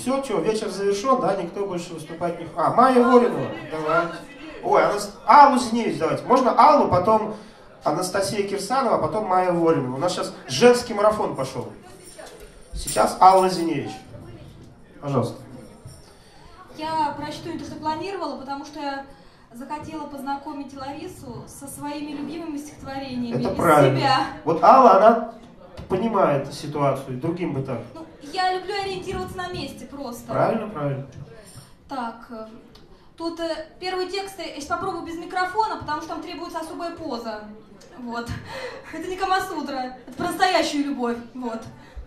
все, что, вечер завершен, да, никто больше выступать не... А, Майя Волинова, давай. Ой, Аллу Зиневич давайте. Можно Аллу, потом Анастасия Кирсанова, а потом Майя Волинова. У нас сейчас женский марафон пошел. Сейчас Алла Зиневич. Пожалуйста. Я прочту не то, что планировала, потому что я захотела познакомить Ларису со своими любимыми стихотворениями. Это из правильно. Себя. Вот Алла, она понимает ситуацию, другим бы так. Ну, я люблю ориентироваться на месте просто. Правильно, правильно. Так, тут первый текст, я сейчас попробую без микрофона, потому что там требуется особая поза. Вот. Это не Камасутра, это про настоящую любовь. Вот.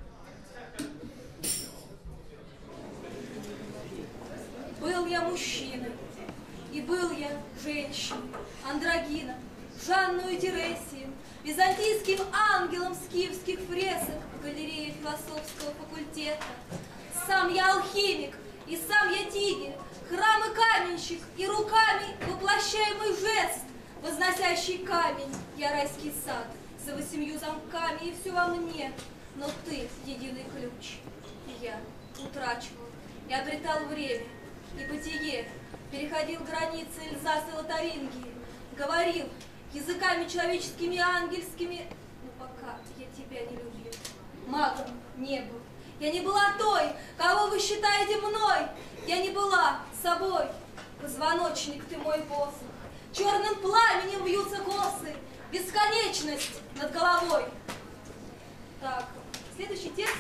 Был я мужчиной, и был я женщиной, андрогином, Жанной Тересием, византийским ангелом скифских фресок в галерее философского факультета. Сам я алхимик, и сам я тигель, храм и каменщик, и руками воплощаемый жест, возносящий камень, я райский сад, за 8 замками, и все во мне. Но ты — единый ключ, и я утрачивал, и обретал время, и бытие, переходил границы Эльзаса и Лотарингии, говорил языками человеческими и ангельскими, но пока я тебя не любил, магом не был. Я не была той, кого вы считаете мной, я не была собой. Позвоночник ты мой посох, черным пламенем вьются косы, бесконечность над головой. Так, следующий текст.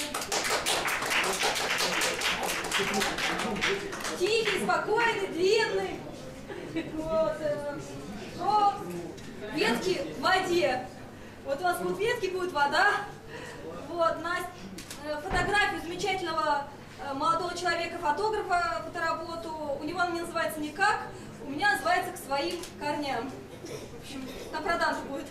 Тихий, спокойный, длинный. Вот. Ветки в воде. Вот у вас будут ветки, будет вода. Вот, на фотографию замечательного молодого человека, фотографа, фотоработу. У него она не называется никак, у меня называется «К своим корням». В общем, там продажа будет.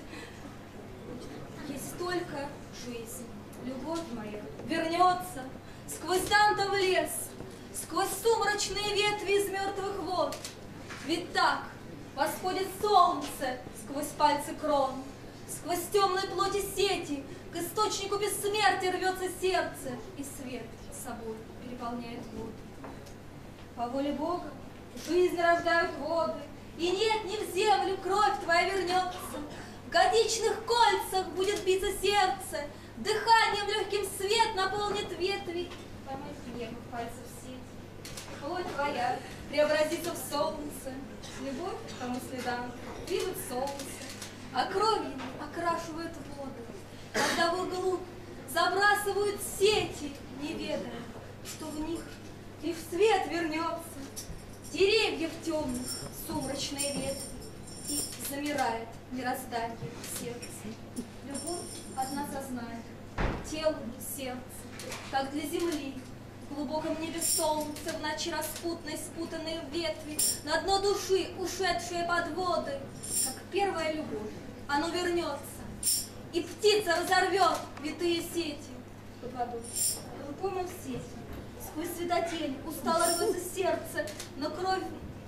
Есть только жизнь, любовь моя вернется сквозь Дантов лес, сквозь сумрачные ветви из мертвых вод. Ведь так восходит солнце сквозь пальцы крон, сквозь темные плоти сети, к источнику бессмертия рвется сердце, и свет собой переполняет воду. По воле Бога жизнь рождают воды, и нет, не в землю кровь твоя вернется. В годичных кольцах будет биться сердце, дыханием легким свет наполнит ветви. Поймай небо в пальцах сеть. Плоть твоя преобразится в солнце, любовь к тому следам движет солнце, а кровью окрашивает воду. Когда вглубь забрасывают сети, не ведая, что в них лишь свет вернется. Деревьев темных, сумрачные ветви, и замирает мироздание сердце. Любовь одна сознает, тело, сердце, как для земли. В глубоком небе солнце, в ночи распутной спутанные ветви, на дно души, ушедшие под воды, как первая любовь, оно вернется, и птица разорвет витые сети под водой. Глубоком сети, сквозь светотень, устало рвется сердце, но кровь...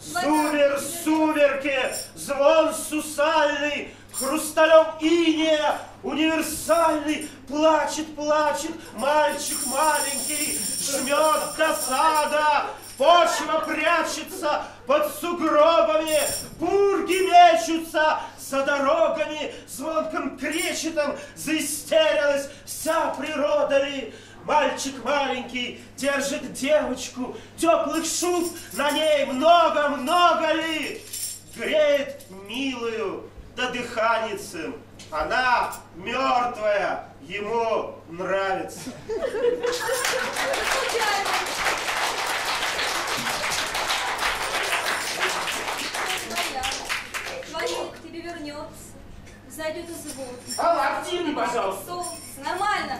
Сумерки, звон сусальный, хрусталем инея, универсальный, плачет, мальчик маленький, жмет досада, почва прячется под сугробами, пурги мечутся за дорогами, звонком кречетом заистерилась вся природа ли. Мальчик маленький держит девочку, теплых шуб на ней много ли. Греет милую да дыханицем, она мертвая, ему нравится. Твоя к тебе вернется, зайдет из воды. Алла, активней, пожалуйста. Солнце, нормально.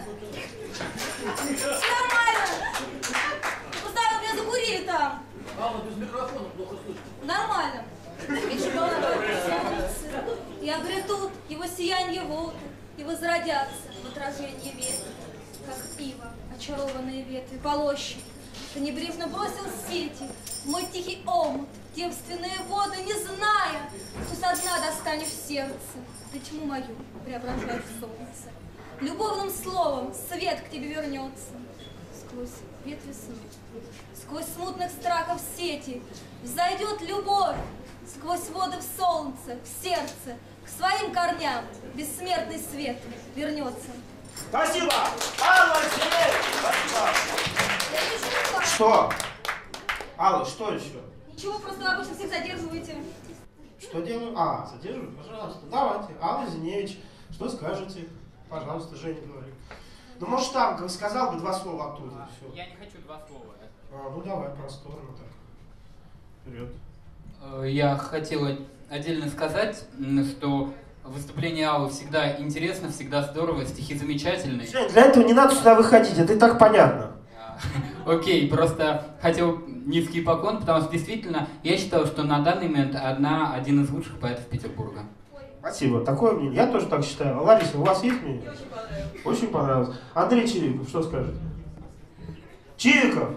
Нормально. Постоянно меня закурили там. Алла, без микрофона плохо слышно. Нормально. Еще солнце, и обретут его сияние воды, и возродятся в отражении ветра, как ива, очарованные ветви полощет. Ты небрежно бросил сети в мой тихий омут, девственные воды, не зная, что со дна достанешь сердце. Ты тьму мою преображаешь в солнце. Любовным словом свет к тебе вернется. сквозь ветви сна, сквозь смутных страхов сети взойдет любовь, сквозь воды в солнце, в сердце, к своим корням бессмертный свет вернется. Спасибо! Алла, спасибо! Я вижу, как. Что? Алла, что еще? Ничего, просто обычно всех задерживаете. Что делаю? А, задерживаю? Пожалуйста. Давайте. Алла Зиневич, что скажете? Пожалуйста, Женя говорит. Ну, может, там сказал бы два слова оттуда. Все. Я не хочу два слова. Ну, давай, просторно так. Вперед. Я хотел отдельно сказать, что выступление Аллы всегда интересно, всегда здорово, стихи замечательные. Жень, для этого не надо сюда выходить, это и так понятно. Окей, просто хотел низкий поклон, потому что действительно я считал, что на данный момент один из лучших поэтов Петербурга. Спасибо, такое мнение. Я тоже так считаю. Лариса, у вас есть мнение? Мне очень понравилось. Очень понравилось. Андрей Чивиков, что скажете? Чивиков!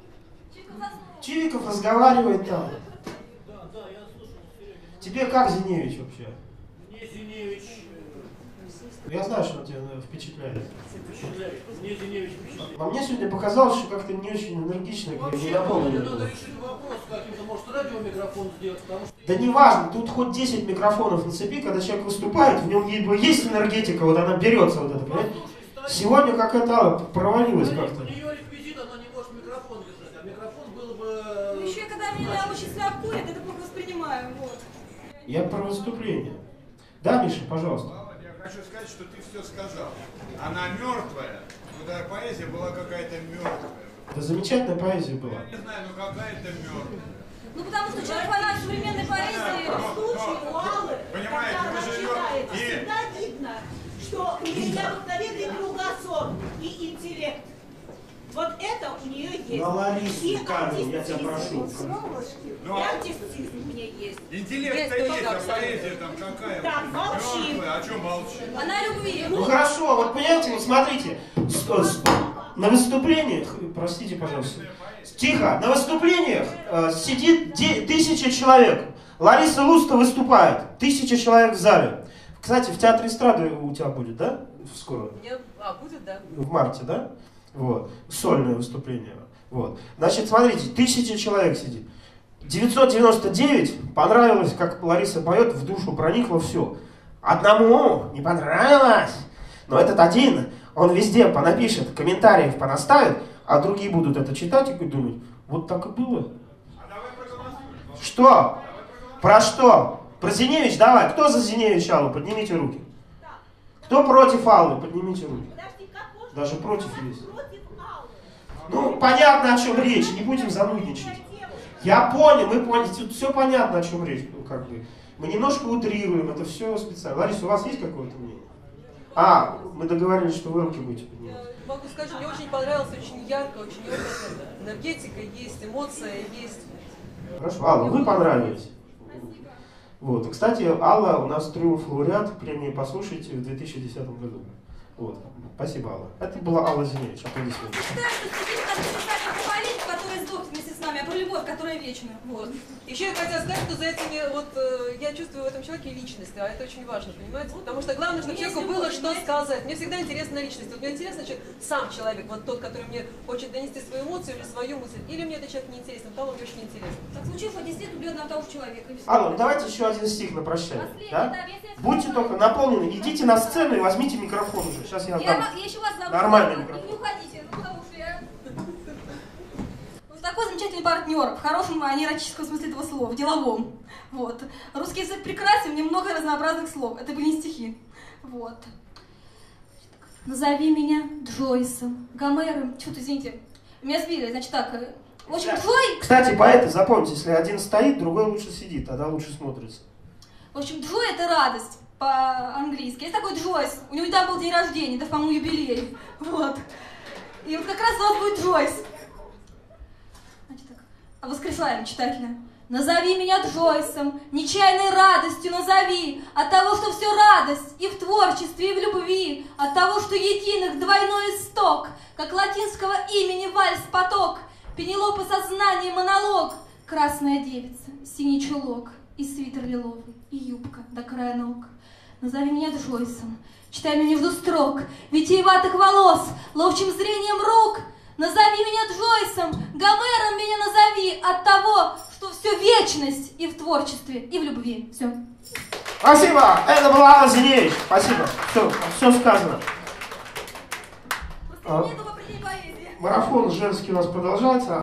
Чивиков разговаривает там. Да, я слушал. Тебе как Зиневич вообще? Мне Зиневич Я знаю, что он тебя впечатляет. впечатляет. Мне Зиневич впечатляет. А мне сегодня показалось, что как-то не очень энергично, не Вообще, наполнено надо было. решить вопрос каким-то, может, радиомикрофон сделать, потому что... Да не важно, тут хоть 10 микрофонов нацепи, когда человек выступает, в нем есть энергетика, вот она берется вот это, понимаете? Сегодня какая-то провалилась как-то. У нее реквизит, она не может микрофон держать, а микрофон был бы... Ну, еще и когда меня очень слаб курит, это плохо воспринимаю, вот. Я про выступление. Да, Миша, пожалуйста. Володя, я хочу сказать, что ты все сказал. Она мертвая, но поэзия была какая-то мертвая. Да замечательная поэзия была. Я не знаю, но какая-то мертвая. Ну, потому что человек фанат современной поэзии. Случай у Аллы, Понимаете, когда мы она живем читает, и- всегда видно, что у нее необыкновенный кругозор и интеллект. Вот это у нее есть. На Ларису, И Камень, я тебя артистизм. прошу. Ну, И а артистизм у нее есть. интеллект-то есть, а поэзия там какая? Так, молчи. Мертвая, а что молчи? Она любви. Ну хорошо, вот понимаете, вот смотрите, на выступлениях, простите, пожалуйста, тихо, на выступлениях сидит 1000 человек. Лариса Луста выступает, 1000 человек в зале. Кстати, в Театре эстрады у тебя будет, да? Скоро? Будет, да. В марте, да? Вот. Сольное выступление. Вот. Значит, смотрите, 1000 человек сидит. 999 понравилось, как Лариса поет, в душу проникло все. Одному не понравилось. Но этот один, он везде понапишет, комментариев понаставит, а другие будут это читать и думать, вот так и было. Что? Про что? Про Зиневич? Давай. Кто за Зиневич Аллу? Поднимите руки. Кто против Аллы? Поднимите руки. Подожди, как можно Даже против есть. против Аллы? Ну, понятно, о чем речь, не будем занудничать. Я понял, мы поняли, тут все понятно, о чем речь. Ну, как бы. Мы немножко утрируем, это все специально. Лариса, у вас есть какое-то мнение? А, мы договорились, что вы руки будете поднимать. Могу сказать, что мне очень понравилось, очень ярко, очень образно. Энергетика есть, эмоция есть. Хорошо, Алла, вы понравились. Вот. И, кстати, Алла у нас триумф-лауреат премии «Послушайте» в 2010 году. Вот. Спасибо, Алла. Это была Алла Зиневич. Аплодисменты. Считаю, что стихи не должны писать не про политику, которая сдохнет вместе с нами, а про любовь, которая вечна. Вот. Еще я хотела сказать, что за этими, я чувствую в этом человеке личность, а это очень важно, понимаете? Потому что главное, чтобы человеку было что сказать. Мне всегда интересна личность. Вот мне интересно сам человек, вот тот, который мне хочет донести свою эмоцию или свою мысль. Или мне этот человек не интересен, потому он мне очень интересен. Так случилось, что действительно убил одного того же человека. И все. Алла, ну давайте еще один стих на прощание. Последний, Да? да, если я Будьте скажу, только наполнены. Идите на сцену и возьмите микрофон уже. Сейчас я дам. Я еще вас зову. Нормальный И микрофон. не уходите, ну потому что я... Вот такой замечательный партнер, в хорошем, а не эротическом смысле этого слова, в деловом. Вот. Русский язык прекрасен, в нем много разнообразных слов. Это были не стихи. Вот. Назови меня Джойсом, Гомером. Чё-то, извините, меня сбили. Значит так, в общем, Джой... Кстати, поэты, запомните, если один стоит, другой лучше сидит, тогда лучше смотрится. В общем, Джой — это радость по-английски. Есть такой Джойс, у него недавно был день рождения, да, по-моему, юбилей. Вот. И вот как раз у вас будет Джойс. Значит так, воскрешаем читателя. Назови меня Джойсом, нечаянной радостью назови, от того, что все радость и в творчестве, и в любви, от того, что единых двойной исток, как латинского имени вальс-поток, Пенелопа сознание монолог, красная девица, синий чулок, и свитер лиловый, и юбка до края ног. Назови меня Джойсом, читай меня между строк, витиеватых волос, ловчим зрением рук, Назови меня Джойсом, Гомером меня назови, от того, что все вечность и в творчестве, и в любви. Все. Спасибо! Это была Алла Зиневич. Спасибо. Все сказано. Просто нет определения поэзии. Марафон женский у нас продолжается.